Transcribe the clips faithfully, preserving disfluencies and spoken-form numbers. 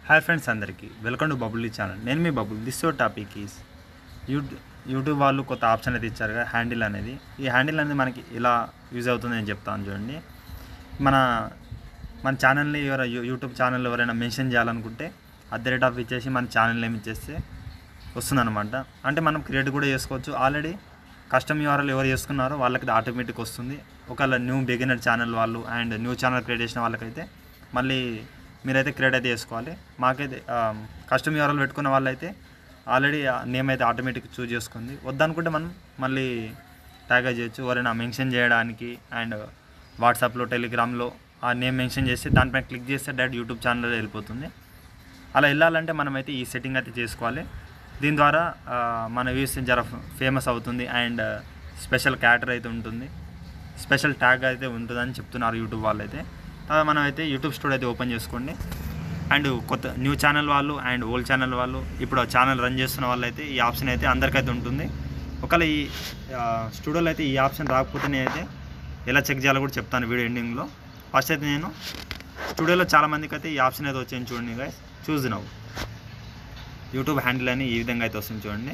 Hi friends, అందరికీ welcome to bubble channel. నేను మీ బబుల్. This show topic is YouTube YouTube వాళ్ళు కొత్త ఆప్షన్ అయితే ఇచ్చారు కదా, హ్యాండిల్ అనేది. ఈ హ్యాండిల్ అనేది మనకి ఇలా యూజ్ అవుతుంది నేను చెప్తాను చూడండి. మన మన ఛానల్ని ఎవరైనా యూట్యూబ్ ఛానల్ ఎవరైనా మెన్షన్ చేయాలనుకుంటే అట్ ద రేట్ ఆఫ్ ఇచ్చేసి మన ఛానల్ నేమ్ ఇచ్చేస్తే వస్తుందన్నమాట. అంటే మనం క్రియేట్ కూడా చేసుకోవచ్చు. ఆల్రెడీ కస్టమ్ యూఆర్ఎల్ ఎవరు చేసుకున్నారో వాళ్ళకి ఆటోమేటిక్ వస్తుంది. ఒకవేళ న్యూ బిగినర్ ఛానల్ వాళ్ళు అండ్ న్యూ ఛానల్ క్రియేట్ చేసిన వాళ్ళకైతే మళ్ళీ మీరైతే క్రియేట్ అయితే చేసుకోవాలి. మాకైతే కస్టమ్ యూఆర్ఎల్ పెట్టుకున్న వాళ్ళైతే ఆల్రెడీ నేమ్ అయితే ఆటోమేటిక్ చూజ్ చేసుకుంది. వద్దనుకుంటే మనం మళ్ళీ ట్యాగ్ చేయొచ్చు. ఎవరైనా మెన్షన్ చేయడానికి అండ్ వాట్సాప్లో టెలిగ్రామ్లో ఆ నేమ్ మెన్షన్ చేస్తే దానిపైన క్లిక్ చేస్తే డైరెక్ట్ యూట్యూబ్ ఛానల్ వెళ్ళిపోతుంది. అలా వెళ్ళాలంటే మనమైతే ఈ సెట్టింగ్ అయితే చేసుకోవాలి. దీని ద్వారా మన వ్యూస్ జర ఫేమస్ అవుతుంది అండ్ స్పెషల్ క్యారెక్టర్ అయితే ఉంటుంది, స్పెషల్ ట్యాగ్ అయితే ఉంటుందని చెప్తున్నారు యూట్యూబ్ వాళ్ళు అయితే. మనం అయితే యూట్యూబ్ స్టూడియో అయితే ఓపెన్ చేసుకోండి. అండ్ కొత్త న్యూ ఛానల్ వాళ్ళు అండ్ ఓల్డ్ ఛానల్ వాళ్ళు ఇప్పుడు ఆ ఛానల్ రన్ చేస్తున్న వాళ్ళు అయితే ఈ ఆప్షన్ అయితే అందరికైతే ఉంటుంది. ఒకవేళ ఈ స్టూడియోలో అయితే ఈ ఆప్షన్ రాకపోతే నేనైతే ఎలా చెక్ చేయాలో కూడా చెప్తాను వీడియో ఎండింగ్లో. ఫస్ట్ అయితే నేను స్టూడియోలో చాలామందికి అయితే ఈ ఆప్షన్ అయితే వచ్చింది చూడండి guys. Choose now YouTube handle అని ఈ విధంగా అయితే వస్తుంది చూడండి.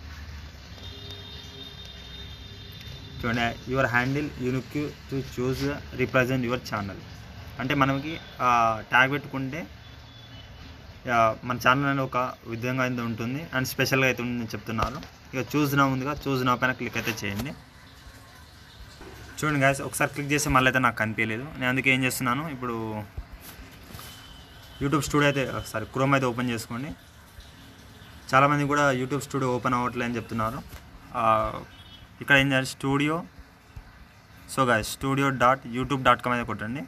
చూడండి, your handle unique to choose represent your channel. అంటే మనకి ట్యాగ్ పెట్టుకుంటే మన ఛానల్ అనేది ఒక విధంగా అయితే ఉంటుంది అండ్ స్పెషల్గా అయితే ఉంటుందని చెప్తున్నారు. ఇక చూజ్ నా ఉందిగా, చూజ్ నా పైన క్లిక్ అయితే చేయండి. చూడండి గాయస్, ఒకసారి క్లిక్ చేస్తే మళ్ళీ అయితే నాకు కనిపించలేదు. నేను అందుకే ఏం చేస్తున్నాను, ఇప్పుడు యూట్యూబ్ స్టూడియో అయితే సారీ క్రోమ్ అయితే ఓపెన్ చేసుకోండి. చాలామంది కూడా యూట్యూబ్ స్టూడియో ఓపెన్ అవ్వట్లే అని చెప్తున్నారు. ఇక్కడ ఏం చేయాలి, studio so guys studio dot YouTube dot com అయితే కొట్టండి.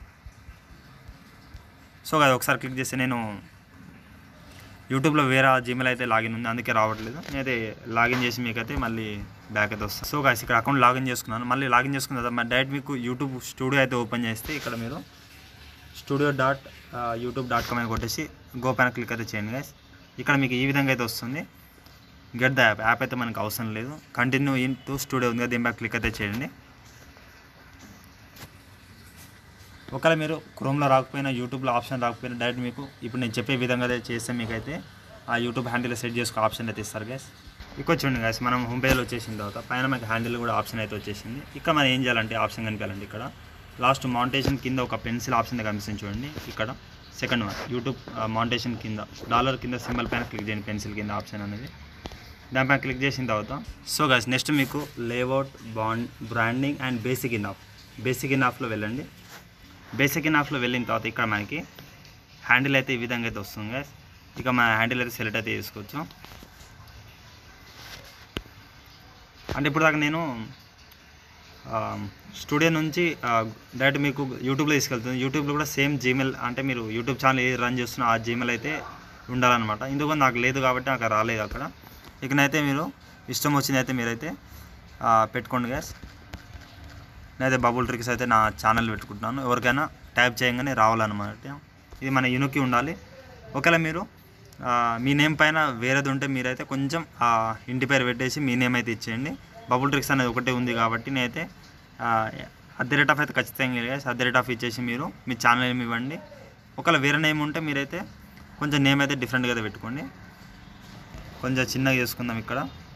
సో గాయస్ ఒకసారి క్లిక్ చేస్తే నేను యూట్యూబ్లో వేరే జీమెయిల్ అయితే లాగిన్ ఉంది, అందుకే రావట్లేదు. నేనైతే లాగిన్ చేసి మీకైతే మళ్ళీ బ్యాక్ అయితే వస్తాను. సో గాయస్ ఇక్కడ అకౌంట్ లాగిన్ చేసుకున్నాను. మళ్ళీ లాగిన్ చేసుకున్న తర్వాత మరి డైరెక్ట్ మీకు యూట్యూబ్ స్టూడియో అయితే ఓపెన్ చేస్తే ఇక్కడ మీరు studio dot YouTube dot com అయితే కొట్టేసి గో పైన క్లిక్ అయితే చేయండి గైస్. ఇక్కడ మీకు ఈ విధంగా అయితే వస్తుంది. గెట్ ద యాప్ యాప్ అయితే మనకు అవసరం లేదు. కంటిన్యూ ఇన్ టు స్టూడియో ఉంది కదా, దీని బ్యాక్ క్లిక్ అయితే చేయండి. ఒకవేళ మీరు క్రోమ్లో రాకపోయినా యూట్యూబ్లో ఆప్షన్ రాకపోయినా డైరెక్ట్ మీకు ఇప్పుడు నేను చెప్పే విధంగా అయితే చేస్తే మీకైతే ఆ యూట్యూబ్ హ్యాండిల్ సెట్ చేసుకో ఆప్షన్ అయితే ఇస్తారు గైస్. ఇక్కడ చూడండి గైస్, మనం హోమ్ పేజ్లో వచ్చేసిన తర్వాత పైన మనకి హ్యాండిల్ కూడా ఆప్షన్ అయితే వచ్చేసింది. ఇక్కడ మనం ఏం చేయాలంటే ఆప్షన్ కనిపించాలంటే ఇక్కడ లాస్ట్ మౌంటేషన్ కింద ఒక పెన్సిల్ ఆప్షన్ కనిపిస్తుంది చూడండి. ఇక్కడ సెకండ్ వన్ యూట్యూబ్ మౌంటేషన్ కింద డాలర్ కింద సింబల్ పైన క్లిక్ చేయండి, పెన్సిల్ కింద ఆప్షన్ అనేది. దానిపైన క్లిక్ చేసిన తర్వాత సో గైస్ నెక్స్ట్ మీకు layout band branding and basic info basic info వెళ్ళండి. బేసిక్ ఇన్ ఆఫ్లో వెళ్ళిన తర్వాత ఇక్కడ మనకి హ్యాండిల్ అయితే ఈ విధంగా అయితే వస్తుంది గైస్. ఇక మన హ్యాండిల్ అయితే సెలెక్ట్ అయితే చేసుకోవచ్చు. అంటే ఇప్పుడు దాకా నేను స్టూడియో నుంచి డైరెక్ట్ మీకు యూట్యూబ్లో తీసుకెళ్తుంది. యూట్యూబ్లో కూడా సేమ్ జీమెయిల్, అంటే మీరు యూట్యూబ్ ఛానల్ ఏది రన్ చేస్తున్నా ఆ జీమెయిల్ అయితే ఉండాలన్నమాట. ఇందుకు నాకు లేదు కాబట్టి నాకు రాలేదు అక్కడ. ఇకనైతే మీరు ఇష్టం వచ్చింది అయితే మీరైతే పెట్టుకోండి గ్యాస్. నేనైతే బబుల్ ట్రిక్స్ అయితే నా ఛానల్ పెట్టుకుంటున్నాను. ఎవరికైనా టైప్ చేయగానే రావాలన్నమాట. ఇది మన యూనిక్కి ఉండాలి. ఒకవేళ మీరు మీ నేమ్ పైన వేరేది ఉంటే మీరైతే కొంచెం ఇంటి పేరు పెట్టేసి మీ నేమ్ అయితే ఇచ్చేయండి. బబుల్ ట్రిక్స్ అనేది ఒకటే ఉంది కాబట్టి నేనైతే అట్ ది రేట్ ఆఫ్ అయితే ఖచ్చితంగా guys at the rate of ఇచ్చేసి మీరు మీ ఛానల్ నేమ్ ఇవ్వండి. ఒకవేళ వేరే నేమ్ ఉంటే మీరైతే కొంచెం నేమ్ అయితే డిఫరెంట్గా అయితే పెట్టుకోండి. కొంచెం చిన్నగా చేసుకుందాం ఇక్కడ.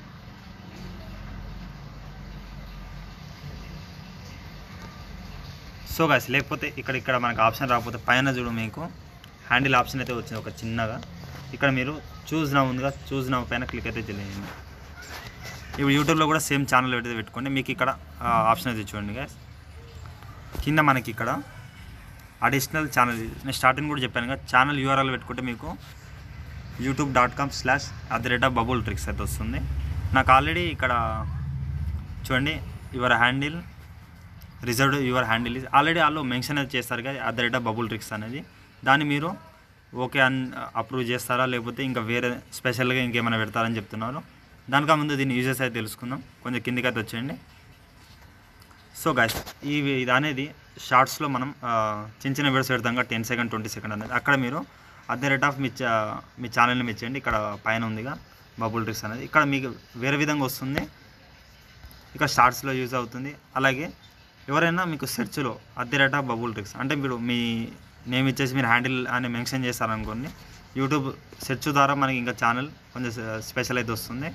సో గాయస్ లేకపోతే ఇక్కడ ఇక్కడ మనకు ఆప్షన్ రాకపోతే పైన చూడు మీకు హ్యాండిల్ ఆప్షన్ అయితే వచ్చింది ఒక చిన్నగా. ఇక్కడ మీరు చూజ్ నా ఉందిగా, చూజ్ నా పైన క్లిక్ అయితే చేయండి. ఇప్పుడు యూట్యూబ్లో కూడా సేమ్ ఛానల్ అయితే పెట్టుకోండి. మీకు ఇక్కడ ఆప్షన్ అయితే చూడండి గాయస్. కింద మనకి ఇక్కడ అడిషనల్ ఛానల్, నేను స్టార్టింగ్ కూడా చెప్పాను కదా, ఛానల్ యూఆర్ఎల్ పెట్టుకుంటే మీకు YouTube dot com slash at the rate of bubble tricks అయితే వస్తుంది. నాకు ఆల్రెడీ ఇక్కడ చూడండి your handle reserved your handle is already వాళ్ళు మెన్షన్ అయితే చేస్తారు కదా at the rate of bubble tricks అనేది. దాన్ని మీరు ఓకే అన్ అప్రూవ్ చేస్తారా లేకపోతే ఇంకా వేరే స్పెషల్గా ఇంకేమైనా పెడతారని చెప్తున్నారు. దానికన్నా ముందు దీన్ని యూజెస్ అయితే తెలుసుకుందాం. కొంచెం కిందికి అయితే వచ్చేయండి. సో గైస్ ఈ ఇది అనేది షార్ట్స్లో మనం చిన్న చిన్న వీడియోస్ పెడతాం కదా, టెన్ సెకండ్ ట్వంటీ సెకండ్ అనేది. అక్కడ మీరు అట్ ద రేట్ ఆఫ్ మీ మీ ఛానల్ని మెచ్చేయండి. ఇక్కడ పైన ఉందిగా బబుల్ ట్రిక్స్ అనేది, ఇక్కడ మీకు వేరే విధంగా వస్తుంది. ఇక్కడ షార్ట్స్లో యూజ్ అవుతుంది. అలాగే ఎవరైనా మీకు సెర్చ్లో at the rate of bubble tricks అంటే మీరు మీ నేమ్ ఇచ్చేసి మీరు హ్యాండిల్ అని మెన్షన్ చేస్తారనుకోండి, యూట్యూబ్ సెర్చ్ ద్వారా మనకి ఇంకా ఛానల్ కొంచెం స్పెషల్ అయితే వస్తుంది.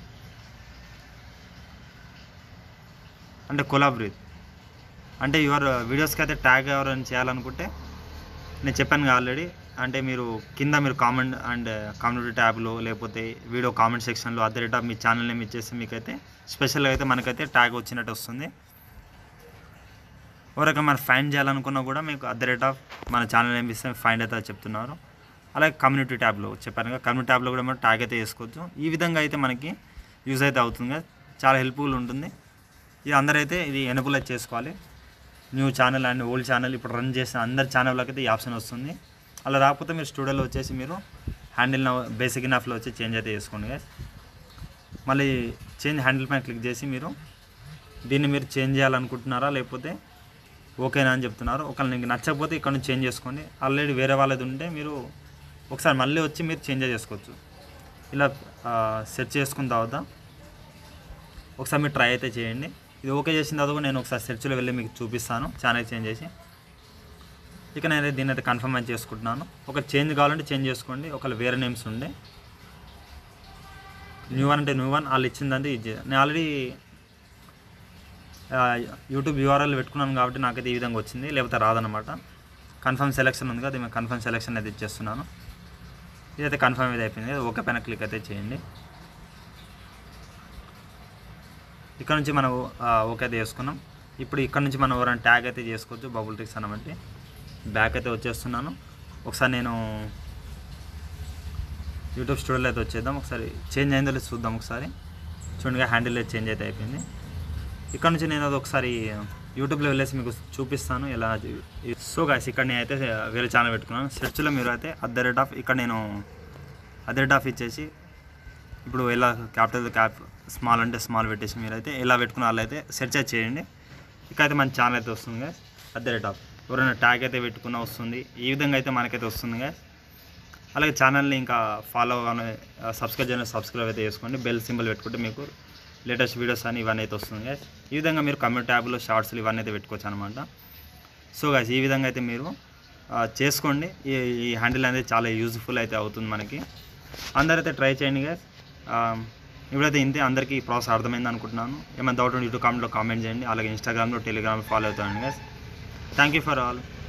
అంటే కొలాబరేట్ అంటే యువర్ వీడియోస్కి అయితే ట్యాగ్ ఎవరైనా చేయాలనుకుంటే నేను చెప్పాను ఆల్రెడీ. అంటే మీరు కింద మీరు కామెంట్ అండ్ కమ్యూనిటీ ట్యాబ్లో లేకపోతే వీడియో కామెంట్ సెక్షన్లో అట్ ద రేట్ ఆఫ్ మీ ఛానల్ నేమ్ ఇచ్చేసి మీకైతే స్పెషల్గా అయితే మనకైతే ట్యాగ్ వచ్చినట్టు వస్తుంది. ఎవరైనా మన ఫైండ్ చేయాలనుకున్నా కూడా మీకు అట్ ద రేట్ ఆఫ్ మన ఛానల్ నేమ్ ఇస్తే ఫైండ్ అయితే చెప్తున్నారు. అలాగే కమ్యూనిటీ ట్యాబ్లో చెప్పాను కదా, కమ్యూనిటీ ట్యాబ్లో కూడా మనం ట్యాగ్ అయితే వేసుకోవచ్చు. ఈ విధంగా అయితే మనకి యూజ్ అయితే అవుతుంది, చాలా హెల్ప్ఫుల్ ఉంటుంది. ఇది అందరైతే ఇది ఎనబుల్ అయితే చేసుకోవాలి. New channel and old channel ఇప్పుడు రన్ చేసిన అందరి ఛానల్లోకి అయితే ఈ ఆప్షన్ వస్తుంది. అలా రాకపోతే మీరు స్టూడియోలో వచ్చేసి మీరు హ్యాండిల్ బేసిక్ ఇన్ఫ్లో వచ్చి చేంజ్ అయితే చేసుకోండి గైస్. మళ్ళీ చేంజ్ హ్యాండిల్ పైన క్లిక్ చేసి మీరు దీన్ని మీరు చేంజ్ చేయాలనుకుంటున్నారా లేకపోతే ఓకేనా అని చెప్తున్నారు. ఒకవేళ మీకు నచ్చకపోతే ఇక్కడ నుంచి చేంజ్ చేసుకోండి. ఆల్రెడీ వేరే వాళ్ళది ఉంటే మీరు ఒకసారి మళ్ళీ వచ్చి మీరు చేంజ్ చేసుకోవచ్చు. ఇలా సెర్చ్ చేసుకున్న తర్వాత ఒకసారి మీరు ట్రై అయితే చేయండి. ఇది ఓకే చేసిన తర్వాత కూడా నేను ఒకసారి సెర్చ్లో వెళ్ళి మీకు చూపిస్తాను ఛానల్ చేంజ్ చేసి. ఇక నేనైతే దీన్ని అయితే కన్ఫర్మ్ అని చేసుకుంటున్నాను. ఒక చేంజ్ కావాలంటే చేంజ్ చేసుకోండి. ఒకవేళ వేరే నేమ్స్ ఉండే న్యూ వన్ అంటే న్యూ వన్ వాళ్ళు ఇచ్చిందంటే ఇది. నేను ఆల్రెడీ యూట్యూబ్ యూఆర్ఎల్ పెట్టుకున్నాను కాబట్టి నాకైతే ఈ విధంగా వచ్చింది, లేకపోతే రాదనమాట. కన్ఫర్మ్ సెలెక్షన్ ఉంది కదా, మేము కన్ఫర్మ్ సెలెక్షన్ అయితే ఇచ్చేస్తున్నాను. ఇదైతే కన్ఫర్మ్ అయితే అయిపోయింది. ఓకే పైన క్లిక్ అయితే చేయండి. ఇక్కడ నుంచి మనం ఓకే అయితే చేసుకున్నాం. ఇప్పుడు ఇక్కడ నుంచి మనం ఎవరైనా ట్యాగ్ అయితే చేసుకోవచ్చు. బబుల్ ట్రిక్స్ అనబట్టి బ్యాక్ అయితే వచ్చేస్తున్నాను. ఒకసారి నేను యూట్యూబ్ స్టూడియోలో అయితే వచ్చేద్దాం. ఒకసారి చేంజ్ అయిందో లేదు చూద్దాం. ఒకసారి చూడండి, హ్యాండిల్ అయితే చేంజ్ అయితే అయిపోయింది. ఇక్కడ నుంచి నేను అది ఒకసారి యూట్యూబ్లో వెళ్ళేసి మీకు చూపిస్తాను ఎలా. సో గాయ్స్ ఇక్కడ నేను అయితే వేరే ఛానల్ పెట్టుకున్నాను. సెర్చ్లో మీరు అయితే అట్ ద రేట్ ఆఫ్ ఇక్కడ నేను అట్ ద రేట్ ఆఫ్ ఇచ్చేసి ఇప్పుడు ఎలా క్యాపిటల్ క్యాప్ స్మాల్ అంటే స్మాల్ పెట్టేసి మీరైతే ఎలా పెట్టుకున్న వాళ్ళు అయితే సెర్చ్ అయితే చేయండి. ఇక్కడైతే మన ఛానల్ అయితే వస్తుంది guys. At the rate of ఎవరైనా ట్యాగ్ అయితే పెట్టుకున్నా వస్తుంది. ఈ విధంగా అయితే మనకైతే వస్తుంది గాయ్స్. అలాగే ఛానల్ని ఇంకా ఫాలో కానీ సబ్స్క్రైబ్ చేయాలి, సబ్స్క్రైబ్ అయితే చేసుకోండి. బెల్ సింబల్ పెట్టుకుంటే మీకు లేటెస్ట్ వీడియోస్ అని ఇవన్నీ అయితే వస్తుంది గాయ్స్. ఈ విధంగా మీరు కమ్యూనిటీ ట్యాబ్లో షార్ట్స్లు ఇవన్నీ అయితే పెట్టుకోవచ్చు అనమాట. సో గాయ్స్ ఈ విధంగా అయితే మీరు చేసుకోండి. ఈ ఈ హ్యాండిల్ అనేది చాలా యూజ్ఫుల్ అయితే అవుతుంది మనకి. అందరైతే ట్రై చేయండి గాయ్స్. ఇప్పుడైతే ఇంతే, అందరికీ ఈ ప్రాసెస్ అర్థమైంది అనుకుంటున్నాను. ఏమైనా డౌట్ ఉంటే యూట్యూబ్ కామెంట్లో కామెంట్ చేయండి. అలాగే ఇన్స్టాగ్రామ్లో టెలిగ్రామ్లో ఫాలో అవుతాను guys. Thank you for all.